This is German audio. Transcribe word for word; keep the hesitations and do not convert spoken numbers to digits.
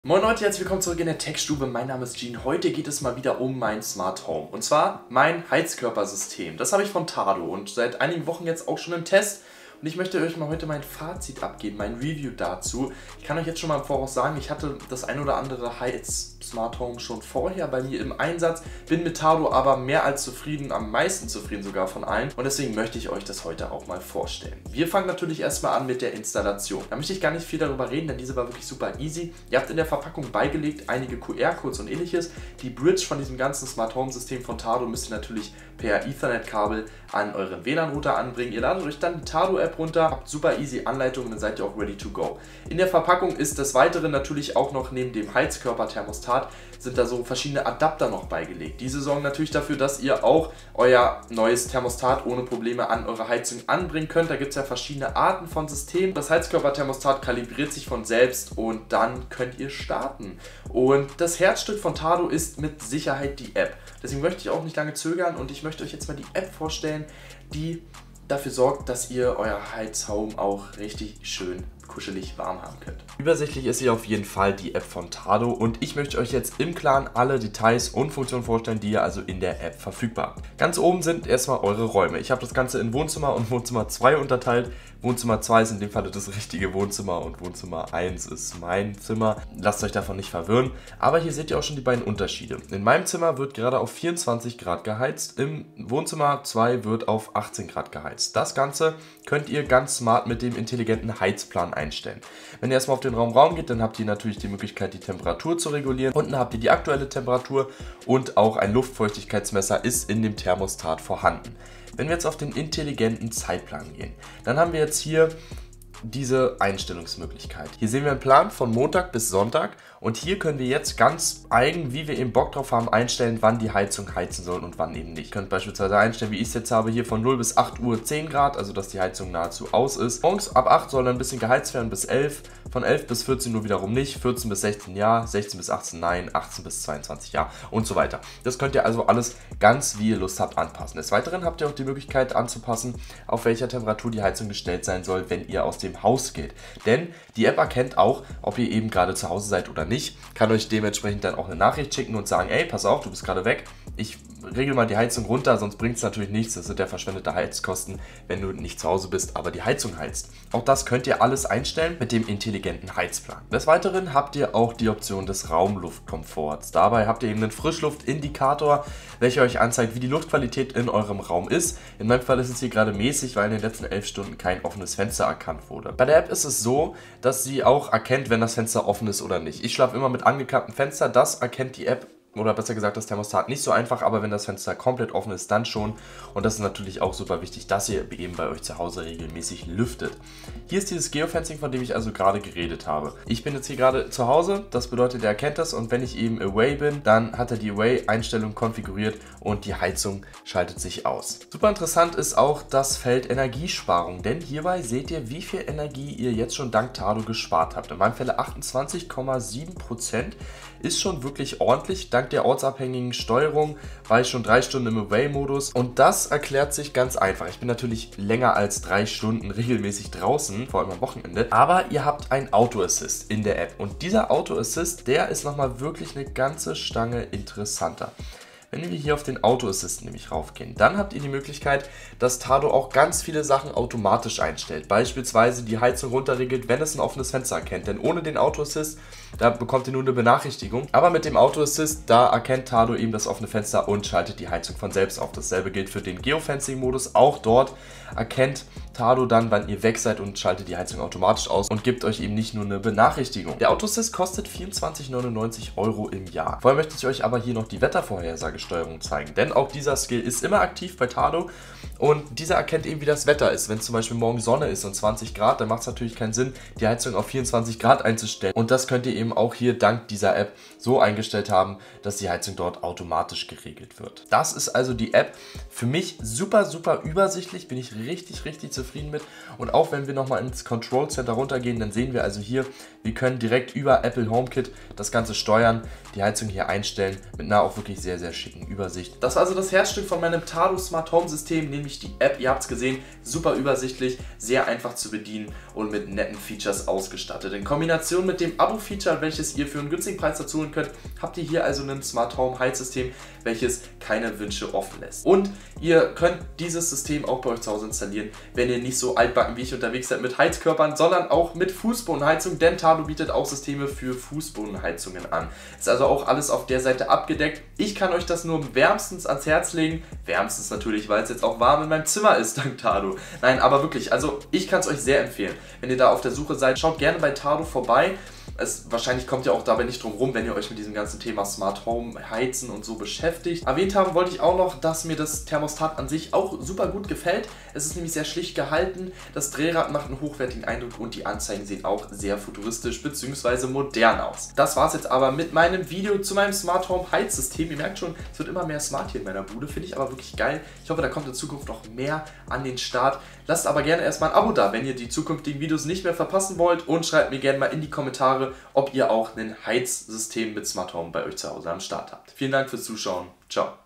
Moin Leute, herzlich willkommen zurück in der Tech-Stube. Mein Name ist Gene. Heute geht es mal wieder um mein Smart Home. Und zwar mein Heizkörpersystem. Das habe ich von Tado und seit einigen Wochen jetzt auch schon im Test. Und ich möchte euch mal heute mein Fazit abgeben, mein Review dazu. Ich kann euch jetzt schon mal im Voraus sagen, ich hatte das ein oder andere Heiz-Smart Home schon vorher bei mir im Einsatz. Bin mit Tado aber mehr als zufrieden, am meisten zufrieden sogar von allen. Und deswegen möchte ich euch das heute auch mal vorstellen. Wir fangen natürlich erstmal an mit der Installation. Da möchte ich gar nicht viel darüber reden, denn diese war wirklich super easy. Ihr habt in der Verpackung beigelegt einige Q R-Codes und ähnliches. Die Bridge von diesem ganzen Smart Home System von Tado müsst ihr natürlich per Ethernet-Kabel an euren W L A N-Router anbringen. Ihr ladet euch dann die Tado-App runter, habt super easy Anleitungen, dann seid ihr auch ready to go. In der Verpackung ist des Weiteren natürlich auch noch neben dem Heizkörperthermostat sind da so verschiedene Adapter noch beigelegt. Diese sorgen natürlich dafür, dass ihr auch euer neues Thermostat ohne Probleme an eure Heizung anbringen könnt. Da gibt es ja verschiedene Arten von Systemen. Das Heizkörperthermostat kalibriert sich von selbst und dann könnt ihr starten. Und das Herzstück von Tado ist mit Sicherheit die App. Deswegen möchte ich auch nicht lange zögern und ich möchte euch jetzt mal die App vorstellen, die dafür sorgt, dass ihr euer Heizhome auch richtig schön kuschelig warm haben könnt. Übersichtlich ist hier auf jeden Fall die App von Tado und ich möchte euch jetzt im Klaren alle Details und Funktionen vorstellen, die ihr also in der App verfügbar habt. Ganz oben sind erstmal eure Räume. Ich habe das Ganze in Wohnzimmer und Wohnzimmer zwei unterteilt. Wohnzimmer zwei ist in dem Fall das richtige Wohnzimmer und Wohnzimmer eins ist mein Zimmer. Lasst euch davon nicht verwirren. Aber hier seht ihr auch schon die beiden Unterschiede. In meinem Zimmer wird gerade auf vierundzwanzig Grad geheizt. Im Wohnzimmer zwei wird auf achtzehn Grad geheizt. Das Ganze könnt ihr ganz smart mit dem intelligenten Heizplan einstellen. Wenn ihr erstmal auf den Raum Raum geht, dann habt ihr natürlich die Möglichkeit, die Temperatur zu regulieren. Unten habt ihr die aktuelle Temperatur und auch ein Luftfeuchtigkeitsmesser ist in dem Thermostat vorhanden. Wenn wir jetzt auf den intelligenten Zeitplan gehen, dann haben wir jetzt hier diese Einstellungsmöglichkeit. Hier sehen wir einen Plan von Montag bis Sonntag und hier können wir jetzt ganz eigen, wie wir eben Bock drauf haben, einstellen, wann die Heizung heizen soll und wann eben nicht. Ihr könnt beispielsweise einstellen, wie ich es jetzt habe, hier von null bis acht Uhr zehn Grad, also dass die Heizung nahezu aus ist. Morgens ab acht soll dann ein bisschen geheizt werden bis elf, von elf bis vierzehn Uhr wiederum nicht, vierzehn bis sechzehn ja, sechzehn bis achtzehn nein, achtzehn bis zweiundzwanzig ja und so weiter. Das könnt ihr also alles ganz, wie ihr Lust habt, anpassen. Des Weiteren habt ihr auch die Möglichkeit anzupassen, auf welcher Temperatur die Heizung gestellt sein soll, wenn ihr aus dem Haus geht. Denn die App erkennt auch, ob ihr eben gerade zu Hause seid oder nicht, kann euch dementsprechend dann auch eine Nachricht schicken und sagen, ey, pass auf, du bist gerade weg, ich regel mal die Heizung runter, sonst bringt es natürlich nichts, das sind ja verschwendete Heizkosten, wenn du nicht zu Hause bist, aber die Heizung heizt. Auch das könnt ihr alles einstellen mit dem intelligenten Heizplan. Des Weiteren habt ihr auch die Option des Raumluftkomforts. Dabei habt ihr eben einen Frischluftindikator, welcher euch anzeigt, wie die Luftqualität in eurem Raum ist. In meinem Fall ist es hier gerade mäßig, weil in den letzten elf Stunden kein offenes Fenster erkannt wurde. Bei der App ist es so, dass sie auch erkennt, wenn das Fenster offen ist oder nicht. Ich schlafe immer mit angeklapptem Fenster, das erkennt die App oder besser gesagt das Thermostat nicht so einfach, aber wenn das Fenster komplett offen ist, dann schon. Und das ist natürlich auch super wichtig, dass ihr eben bei euch zu Hause regelmäßig lüftet. Hier ist dieses Geofencing, von dem ich also gerade geredet habe. Ich bin jetzt hier gerade zu Hause, das bedeutet, er erkennt das und wenn ich eben away bin, dann hat er die Away-Einstellung konfiguriert und die Heizung schaltet sich aus. Super interessant ist auch das Feld Energiesparung, denn hierbei seht ihr, wie viel Energie ihr jetzt schon dank Tado gespart habt. In meinem Fall achtundzwanzig Komma sieben Prozent ist schon wirklich ordentlich. Dank der ortsabhängigen Steuerung war ich schon drei Stunden im Away-Modus und das erklärt sich ganz einfach. Ich bin natürlich länger als drei Stunden regelmäßig draußen, vor allem am Wochenende, aber ihr habt ein Auto-Assist in der App und dieser Auto-Assist, der ist nochmal wirklich eine ganze Stange interessanter. Wenn wir hier auf den Auto-Assist nämlich raufgehen, dann habt ihr die Möglichkeit, dass Tado auch ganz viele Sachen automatisch einstellt. Beispielsweise die Heizung runterregelt, wenn es ein offenes Fenster erkennt. Denn ohne den Auto-Assist, da bekommt ihr nur eine Benachrichtigung. Aber mit dem Auto-Assist, da erkennt Tado eben das offene Fenster und schaltet die Heizung von selbst auf. Dasselbe gilt für den Geofencing-Modus. Auch dort erkennt Tado dann, wann ihr weg seid und schaltet die Heizung automatisch aus und gibt euch eben nicht nur eine Benachrichtigung. Der Auto-Assist kostet vierundzwanzig neunundneunzig Euro im Jahr. Vorher möchte ich euch aber hier noch die Wettervorhersagesteuerung zeigen, denn auch dieser Skill ist immer aktiv bei Tado und dieser erkennt eben, wie das Wetter ist. Wenn zum Beispiel morgen Sonne ist und zwanzig Grad, dann macht es natürlich keinen Sinn, die Heizung auf vierundzwanzig Grad einzustellen. Und das könnt ihr eben auch hier dank dieser App so eingestellt haben, dass die Heizung dort automatisch geregelt wird. Das ist also die App. Für mich super, super übersichtlich, bin ich richtig, richtig zufrieden mit. Und auch wenn wir nochmal ins Control Center runtergehen, dann sehen wir also hier, wir können direkt über Apple HomeKit das Ganze steuern. die Heizung hier einstellen mit einer auch wirklich sehr, sehr schicken Übersicht. Das war also das Herzstück von meinem Tado Smart Home System, nämlich die App. Ihr habt es gesehen, super übersichtlich, sehr einfach zu bedienen und mit netten Features ausgestattet. In Kombination mit dem Abo-Feature, welches ihr für einen günstigen Preis dazu holen könnt, habt ihr hier also ein Smart Home Heizsystem, welches keine Wünsche offen lässt. Und ihr könnt dieses System auch bei euch zu Hause installieren, wenn ihr nicht so altbacken wie ich unterwegs seid mit Heizkörpern, sondern auch mit Fußbodenheizung, denn Tado bietet auch Systeme für Fußbodenheizungen an. Ist also auch alles auf der Seite abgedeckt. Ich kann euch das nur wärmstens ans Herz legen. Wärmstens natürlich, weil es jetzt auch warm in meinem Zimmer ist, dank Tado. Nein, aber wirklich, also ich kann es euch sehr empfehlen. Wenn ihr da auf der Suche seid, schaut gerne bei Tado vorbei. Es, wahrscheinlich kommt ihr auch dabei nicht drum rum, wenn ihr euch mit diesem ganzen Thema Smart Home, Heizen und so beschäftigt. Erwähnt haben wollte ich auch noch, dass mir das Thermostat an sich auch super gut gefällt. Es ist nämlich sehr schlicht gehalten, das Drehrad macht einen hochwertigen Eindruck und die Anzeigen sehen auch sehr futuristisch bzw. modern aus. Das war es jetzt aber mit meinem Video zu meinem Smart Home Heizsystem. Ihr merkt schon, es wird immer mehr smart hier in meiner Bude, finde ich aber wirklich geil. Ich hoffe, da kommt in Zukunft noch mehr an den Start. Lasst aber gerne erstmal ein Abo da, wenn ihr die zukünftigen Videos nicht mehr verpassen wollt, und schreibt mir gerne mal in die Kommentare, ob ihr auch ein Heizsystem mit Smart Home bei euch zu Hause am Start habt. Vielen Dank fürs Zuschauen. Ciao.